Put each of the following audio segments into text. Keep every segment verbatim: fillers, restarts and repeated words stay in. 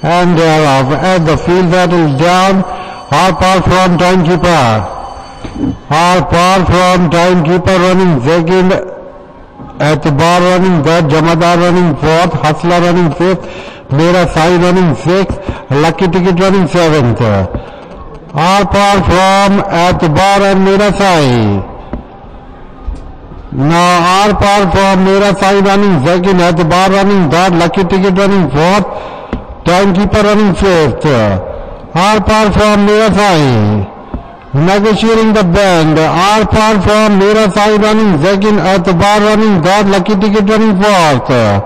and thereof, as the field settles down, all power from timekeeper. All power from timekeeper running second, Atbar running third, Jamadar running fourth, Hustler running fifth, Mera Sai running sixth, Lucky Ticket running seventh. All power from Atbar and Mera Sai. Now all power from Mera Sai running second, Atbar running third, Lucky Ticket running fourth, Timekeeper running fifth. All power from Mera Sai. Negotiating the band. All power from Mera Sai running second, Atbar running third, Lucky Ticket running fourth.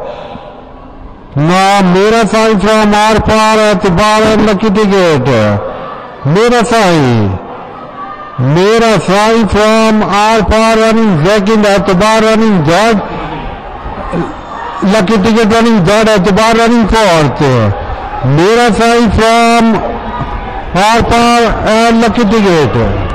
Now Mera Sai from all power, Atbar and Lucky Ticket. Mera Sai. Mera Sai from all power running second, Atbar running third, Lucky Ticket running third, Atbar running fourth. Mera Sai from all power and Lucky Ticket.